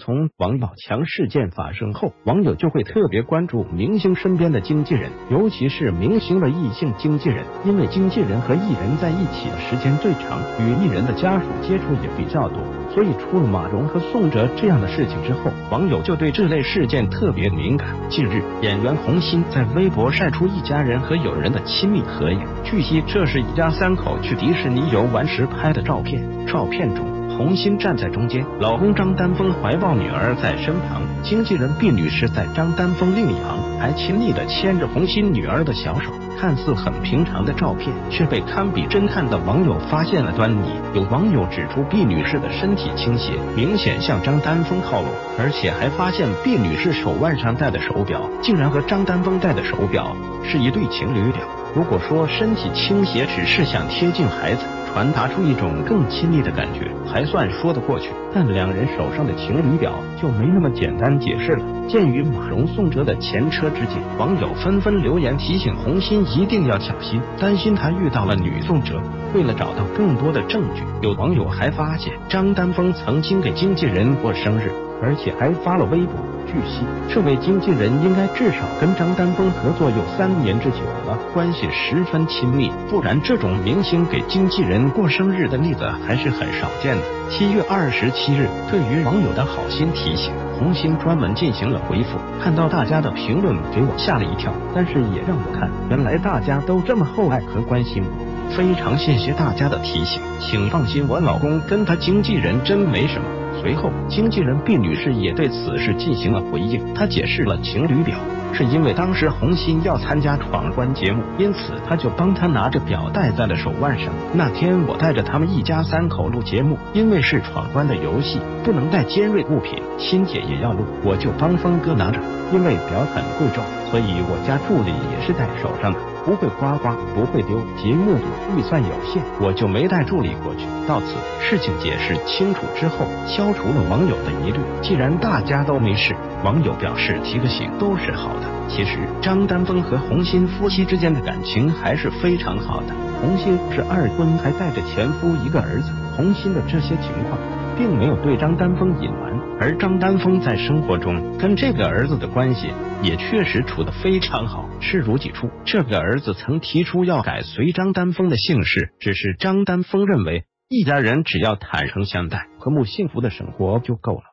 从王宝强事件发生后，网友就会特别关注明星身边的经纪人，尤其是明星的异性经纪人，因为经纪人和艺人在一起的时间最长，与艺人的家属接触也比较多，所以出了马蓉和宋哲这样的事情之后，网友就对这类事件特别敏感。近日，演员洪欣在微博晒出一家人和友人的亲密合影，据悉这是一家三口去迪士尼游玩时拍的照片。照片中，洪欣站在中间，老公张丹峰怀抱女儿在身旁，经纪人毕女士在张丹峰另一旁，还亲昵地牵着洪欣女儿的小手。看似很平常的照片，却被堪比侦探的网友发现了端倪。有网友指出，毕女士的身体倾斜，明显向张丹峰靠拢，而且还发现毕女士手腕上戴的手表，竟然和张丹峰戴的手表是一对情侣表。如果说身体倾斜只是想贴近孩子，传达出一种更亲密的感觉，还算说得过去，但两人手上的情侣表就没那么简单解释了。鉴于马蓉宋哲的前车之鉴，网友纷纷留言提醒洪欣一定要小心，担心他遇到了女宋哲。为了找到更多的证据，有网友还发现张丹峰曾经给经纪人过生日，而且还发了微博。据悉，这位经纪人应该至少跟张丹峰合作有3年之久了，关系十分亲密，不然这种明星给经纪人过生日的例子还是很少见的。7月27日，对于网友的好心提醒，洪欣专门进行了回复，看到大家的评论给我吓了一跳，但是也让我看，原来大家都这么厚爱和关心我，非常谢谢大家的提醒，请放心，我老公跟他经纪人真没什么。随后，经纪人毕女士也对此事进行了回应，她解释了情侣表是因为当时洪欣要参加闯关节目，因此她就帮他拿着表戴在了手腕上。那天我带着他们一家3口录节目，因为是闯关的游戏，不能带尖锐物品，欣姐也要录，我就帮峰哥拿着。因为表很贵重，所以我家助理也是戴手上的，不会刮花，不会丢。节目组预算有限，我就没带助理过去。到此，事情解释清楚之后，消除了网友的疑虑。既然大家都没事，网友表示提个醒都是好的。其实张丹峰和洪欣夫妻之间的感情还是非常好的。洪欣是2婚，还带着前夫1个儿子。洪欣的这些情况并没有对张丹峰隐瞒，而张丹峰在生活中跟这个儿子的关系也确实处得非常好，视如己出。这个儿子曾提出要改随张丹峰的姓氏，只是张丹峰认为一家人只要坦诚相待、和睦幸福的生活就够了。